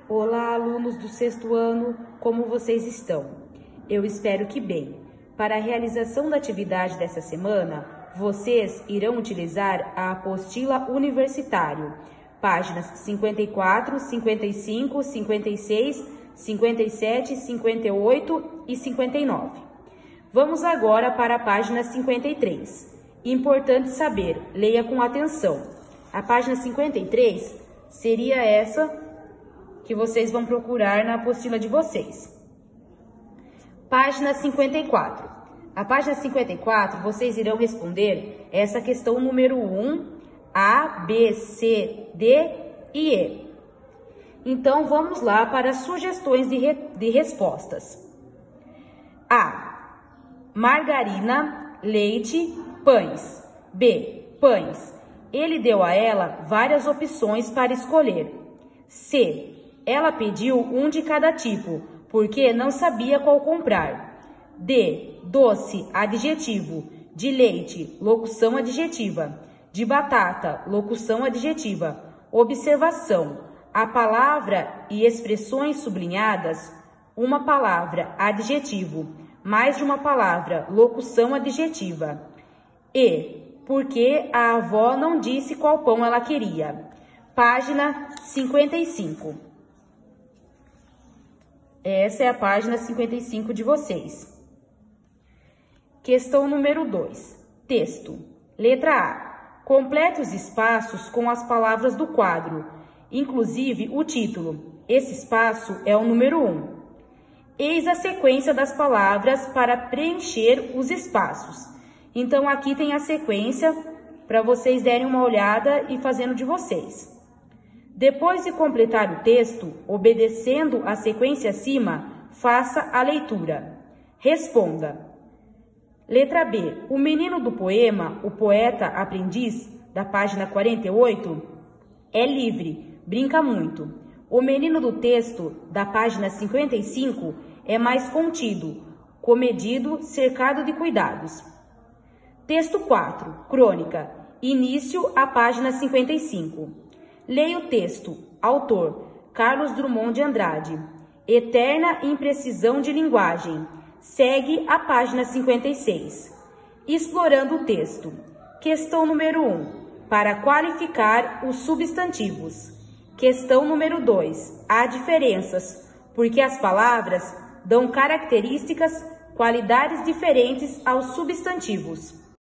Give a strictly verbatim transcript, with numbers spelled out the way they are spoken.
Olá, alunos do sexto ano, como vocês estão? Eu espero que bem. Para a realização da atividade dessa semana, vocês irão utilizar a apostila universitário, páginas cinquenta e quatro, cinquenta e cinco, cinquenta e seis, cinquenta e sete, cinquenta e oito e cinquenta e nove. Vamos agora para a página cinquenta e três. Importante saber, leia com atenção. A página cinquenta e três seria essa que vocês vão procurar na apostila de vocês. Página cinquenta e quatro. A página cinquenta e quatro, vocês irão responder essa questão número um, A, B, C, D e E. Então, vamos lá para as sugestões de, re, de respostas. A. Margarina, leite, pães. B. Pães. Ele deu a ela várias opções para escolher. C. Ela pediu um de cada tipo, porque não sabia qual comprar. D. Doce, adjetivo. De leite, locução adjetiva. De batata, locução adjetiva. Observação. A palavra e expressões sublinhadas, uma palavra, adjetivo, mais de uma palavra, locução adjetiva. E. Porque a avó não disse qual pão ela queria. Página cinquenta e cinco. Essa é a página cinquenta e cinco de vocês. Questão número dois. Texto. Letra A. Complete os espaços com as palavras do quadro, inclusive o título. Esse espaço é o número um. Eis a sequência das palavras para preencher os espaços. Então, aqui tem a sequência para vocês derem uma olhada e fazendo de vocês. Depois de completar o texto, obedecendo a sequência acima, faça a leitura. Responda. Letra B. O menino do poema, o poeta aprendiz, da página quarenta e oito, é livre, brinca muito. O menino do texto, da página cinquenta e cinco, é mais contido, comedido, cercado de cuidados. Texto quatro. Crônica. Início à página cinquenta e cinco. Leia o texto. Autor, Carlos Drummond de Andrade. Eterna imprecisão de linguagem. Segue a página cinquenta e seis. Explorando o texto. Questão número um. Para qualificar os substantivos. Questão número dois. Há diferenças, porque as palavras dão características, qualidades diferentes aos substantivos.